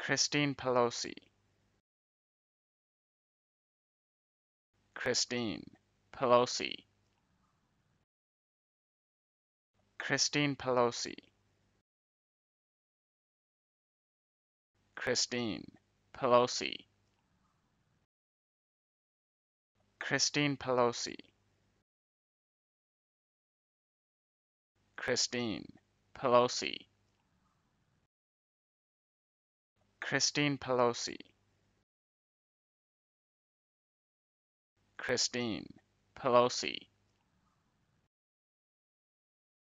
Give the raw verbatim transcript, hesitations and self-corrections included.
Christine Pelosi. Christine Pelosi. Christine Pelosi. Christine Pelosi. Christine Pelosi. Christine Pelosi. Christine Pelosi. Christine Pelosi.